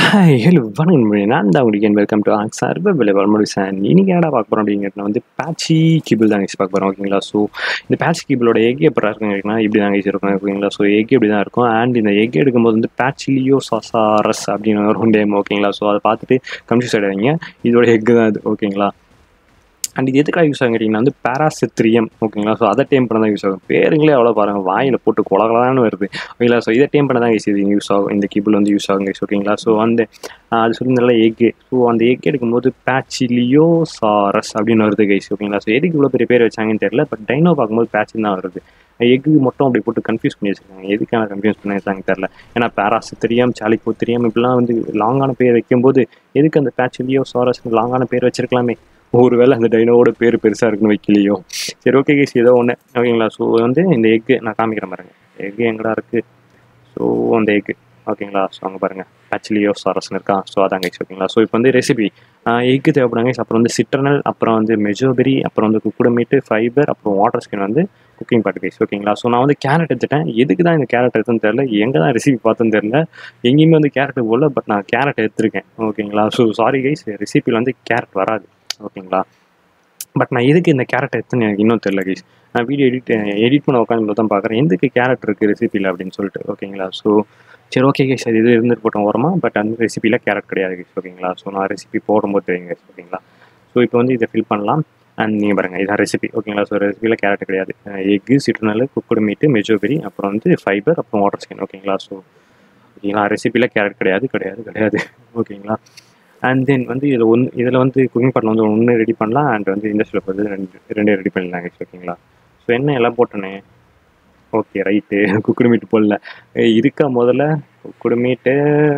Hi hello வணக்கம் நண்பர்களே. நான் தான் உங்களுக்கு வெல்கம் டு சர்வைவல் வல்மொழிசன். இன்னைக்கு என்னடா பார்க்க போகிறோம் அப்படிங்கிறது வந்து பேட்சி கிபிள் தான் பார்க்க போகிறோம். ஓகேங்களா. ஸோ இந்த பேட்சி கிபிளோட எக் எப்படி இருக்குன்னு கேட்டிங்கன்னா இப்படி தான் இருக்கும். ஓகேங்களா. ஸோ எக் இப்படி தான் இருக்கும். அண்ட் இந்த எக் எடுக்கும்போது வந்து பேட்சிலியோ சாசாரஸ் அப்படின்னு ஒரு நேம். ஓகேங்களா. ஸோ அதை பார்த்துட்டு கன்ஃபியூஸ் ஆகிடாதீங்க. இதோட எக் தான் இது. ஓகேங்களா. அண்ட் இது எதுக்காக யூஸ் ஆகும் கேட்டிங்கன்னா வந்து பேராசித்ரியம். ஓகேங்களா. ஸோ அதை டேம் பண்ண தான் யூஸ் ஆகும். பேருங்களே அவ்வளோ பாருங்கள், வாயில் போட்டு கொலகலான்னு வருது. ஓகேங்களா. ஸோ இதை டேம் பண்ண தான் இது யூஸ் ஆகும். இந்த கிபிள் வந்து யூஸ் ஆகும் கைஸ். ஓகேங்களா. ஸோ அந்த அது சொல்லியிருந்தால எக்கு. ஸோ அந்த எக் எடுக்கும்போது பேட்சிலியோ சாரஸ் அப்படின்னு வருது கைஸ். ஓகேங்களா. ஸோ எதுக்கு இவ்வளோ பெரிய பேர் வச்சாங்கன்னு தெரியல. பட் டைனோ பார்க்கும்போது பேட்சின்னு தான் வருது. எக்கு மட்டும் அப்படி போட்டு கன்ஃபியூஸ் பண்ணி வச்சுருக்காங்க. எதுக்கான கன்ஃபியூஸ் பண்ணி வச்சாங்க தெரியல. ஏன்னா பேராசித்திரியம், சாலிபோத்திரியம் இப்படிலாம் வந்து லாங்கான பேர் வைக்கும்போது எதுக்கு அந்த பேட்சிலியோ சாரஸ் லாங்கான பேர் வச்சிருக்கலாமே. ஒருவேளை அந்த டைனோவோட பேர் பெருசாக இருக்குன்னு வைக்கலையோ. சரி, ஓகே கேஸ், ஏதோ ஒன்று. ஓகேங்களா. ஸோ வந்து இந்த எக்கு நான் காமிக்கிறேன் பாருங்கள். எக்கு எங்கடா இருக்குது. ஸோ அந்த எக்கு. ஓகேங்களா. ஸோ அங்கே பாருங்கள் பேட்சிலியோ சாரஸ்ன்னு இருக்கா. ஸோ அதான் கைஸ். ஓகேங்களா. ஸோ இப்போ வந்து ரெசிபி எக்கு தேவைப்படுங்க. அப்புறம் வந்து சிட்ரனல், அப்புறம் வந்து மெஜோபெரி, அப்புறம் வந்து குக்குடு மீட்டு, ஃபைபர், அப்புறம் வாட்டர் ஸ்கின் வந்து குக்கிங் பாட்டு கைஸ். ஓகேங்களா. ஸோ நான் வந்து கேரட் எடுத்துட்டேன். எதுக்கு தான் இந்த கேரட் எடுத்துன்னு தெரியல, எங்கே தான் ரெசிபி பார்த்துன்னு தெரியல. எங்கேயுமே வந்து கேரட் போடல. பட் நான் கேரட் எடுத்துருக்கேன். ஓகேங்களா. ஸோ சாரி கைஸ், ரெசிபியில் வந்து கேரட் வராது. ஓகேங்களா. பட் நான் எதுக்கு இந்த கேரட் எடுத்துன்னு எனக்கு இன்னும் தெரியல கைஸ். நான் வீடியோ எடிட் பண்ண உட்காந்து தான் பார்க்குறேன் எதுக்கு கேரட் இருக்குது ரெசிபியில் அப்படின்னு சொல்லிட்டு. ஓகேங்களா. ஸோ சரி, ஓகே கைஸ், அது இது இருந்துட்டு போட்டோம் ஓரமாக. பட் அந்த ரெசிபியில் கேரட் கிடையாது கைஸ். ஓகேங்களா. ஸோ நான் ரெசிபி போடும்போது தெரியுங்க கைஸ். ஓகேங்களா. ஸோ இப்போ வந்து இதை ஃபில் பண்ணலாம். அண்ட் நீங்கள் பாருங்கள், இதான் ரெசிபி. ஓகேங்களா. ஸோ ரெசிபியில் கேரட் கிடையாது. எக்கு, சிட்ரனல், குக்குடு மீட்டு, மெஜோபெரி, அப்புறம் வந்து ஃபைபர், அப்புறம் வாட்டர் ஸ்கின். ஓகேங்களா. ஸோ ஓகேங்களா, ரெசிபியில் கேரட் கிடையாது கிடையாது கிடையாது. ஓகேங்களா. அண்ட் தென் வந்து இதில் வந்து குக்கிங் பாட்டில் வந்து ஒன்று ரெடி பண்ணலாம். அண்ட் வந்து இண்டஸ்ட்ரியில் வந்து ரெண்டே ரெடி பண்ணலாம் கைஸ். ஓகேங்களா. ஸோ என்ன எல்லாம் போட்டேனே. Okay right. குக்குடு மீட்டு போடல இருக்கா முதல்ல. குக்குடு மீட்டு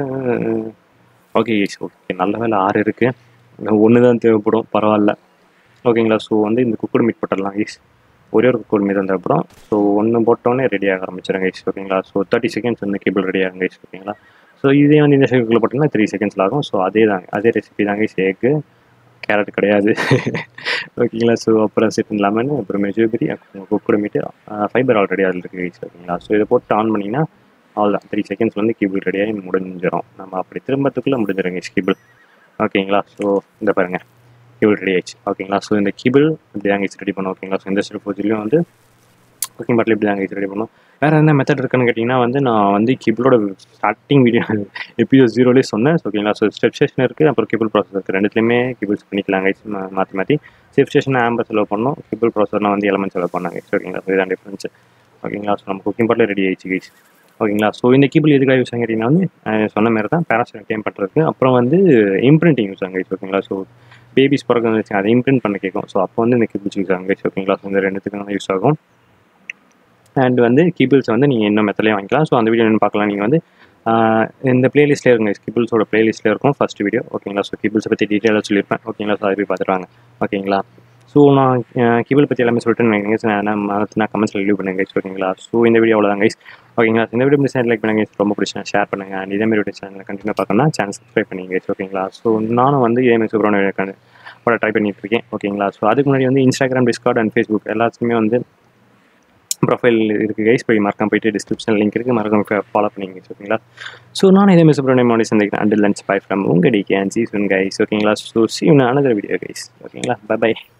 ஓகே கைஸ். ஓகே, நல்ல வேலை 6 இருக்குது. ஒன்று தான் தேவைப்படும், பரவாயில்ல. ஓகேங்களா. ஸோ வந்து இந்த குக்குடு மீட் போட்டுடலாம் கைஸ். ஒரே ஒரு குக்குடு மீட் தான் தேவைப்படும். ஸோ ஒன்று போட்டோன்னே ரெடி ஆக ஆரம்பிச்சிடும் கைஸ். ஓகேங்களா. ஸோ 30 செகண்ட்ஸ் வந்து கேபிள் ரெடி ஆகும் கைஸ். ஓகேங்களா. ஸோ இதே வந்து இந்த செகண்டில் போட்டிங்கன்னா 3 செகண்ட்ஸில் ஆகும். ஸோ அதே ரெசிபி தாங்க எக்கு, கேரட் கிடையாது. ஓகேங்களா. ஸோ அப்புறம் சிட்டன் லெமன், அப்புறம் மெஜோபெரி, அப்புறம் குக்குடு மீட்டு, ஃபைபர் ஆல்ரெடி அதில் இருக்குது கைஸ். ஓகேங்களா. ஸோ இதை போட்டு ஆன் பண்ணிங்கன்னா அவ்வளோதான், 3 செகண்ட்ஸ் வந்து கிபிள் ரெடியாகி முடிஞ்சிடும். நம்ம அப்படி திரும்பத்துக்குள்ளே முடிஞ்சிடும் கைஸ் கிபிள். ஓகேங்களா. ஸோ இந்த பாருங்கள், கிபிள் ரெடி ஆயிடுச்சு. ஓகேங்களா. ஸோ இந்த கிபிள் இப்படி தாங்க ரெடி பண்ணும். ஓகேங்களா. ஸோ இந்த ஸ்டெப்லையும் வந்து குக்கிங் பாட்டில் இப்படி தாங்க ரெடி பண்ணும். வேறு என்ன மெத்தட் இருக்குன்னு கேட்டிங்கன்னா வந்து நான் வந்து கிபிளோட ஸ்டார்டிங் வீடியோ எபிசோட் 0 சொன்னேன். ஓகேங்களா. ஸோ ஸ்டெப் ஸ்டேஷன் இருக்குது, அப்புறம் கிபிள் ப்ராசஸ் இருக்குது. ரெண்டுத்துலேயுமே கிபிள்ஸ் பண்ணிக்கலாம் கைஸ். மாற்றி ஸ்டெப் ஸ்டேஷன் ஆம்பர் செலவு பண்ணோம், கிபிள் ப்ராசஸ்னால் வந்து எலமெண்ட் செலவு பண்ணாங்க கைஸ். ஓகேங்களா. ஸோ இதான் டிஃப்ரென்ஸ். ஓகேங்களா. ஸோ நம்ம குக்கிங் பாட்டில் ரெடி ஆயிடுச்சு கைஸ். ஓகேங்களா. ஸோ இந்த கிபிள் எதுக்காக யூஸ் ஆகும் கேட்டிங்கன்னா வந்து சொன்ன மாதிரி தான் பேராசைட் டைம் பண்ணுறதுக்கு, அப்புறம் வந்து இம்ப்ரிண்டிங் யூஸ் ஆகும் கைஸ். ஓகேங்களா. ஸோ பேபிஸ் பிறகு வச்சு அதை இம்ப்ரிண்ட் பண்ண கேட்கும். ஸோ அப்போ வந்து இந்த கிபிள்ஸ் யூஸ் ஆகும் கைஸ். ஓகேங்களா. ஸோ இந்த ரெண்டுத்துக்கு யூஸ் ஆகும். அண்ட் வந்து கிபிள்ஸ் வந்து நீங்கள் இன்னும் மெத்தட்லேயே வாங்கிக்கலாம். ஸோ அந்த வீடியோ என்ன பார்க்கலாம், நீங்கள் வந்து இந்த பிளேலிஸ்ட்லேயே இருங்க. கிபிள்ஸோட பிளேலிஸ்ட்டில் இருக்கும் ஃபஸ்ட் வீடியோ. ஓகேங்களா. ஸோ கிபிள்ஸை பற்றி டீட்டெயிலாக சொல்லியிருப்பேன். ஓகேங்களா. ஸோ அதை போய் பார்த்துருவாங்க. ஓகேங்களா. ஸோ நான் கிபிள் பற்றி எல்லாமே சொல்லிட்டு நான் கமெண்ட்ஸில் ரிவ்யூ பண்ணுங்க கைஸ். ஓகேங்களா. ஸோ இந்த வீடியோ அவ்வளோதான் கைஸ். ஓகேங்களா. இந்த வீடியோ பிடிச்சா லைக் பண்ணுங்க, ரொம்ப பிடிச்சா ஷேர் பண்ணுங்கள். அண்ட் இதே மாதிரி வீடியோ சேனலில் கண்டினியூ பார்க்கணும்னா சேனல் சப்ஸ்கிரைப் பண்ணிங்க கைஸ். ஓகேங்களா. ஸோ நானும் வந்து இதே மாதிரி சூப்பரான போட ட்ரை பண்ணிட்டு இருக்கேன். ஓகேங்களா. ஸோ அதுக்கு முன்னாடி வந்து இன்ஸ்டாகிராம், டிஸ்கார்ட் அண்ட் ஃபேஸ்புக் எல்லாத்துக்குமே வந்து ப்ரொஃபைல் இருக்குது கைஸ். போய் மறக்காம போயிட்டு டிஸ்கிரிப்ஷன் லிங்க் இருக்குது, மறக்காம ஃபாலோ பண்ணிங்க கைஸ். ஓகேங்களா. ஸோ நான் இதே மாதிரி சூப்பரான சந்திக்கிறேன். அண்டில் லஞ்ச் பை ஃப்ரம் உங்கள் DK and see soon guys. ஓகேங்களா. So see you in another video guys. ஓகேங்களா. Bye by.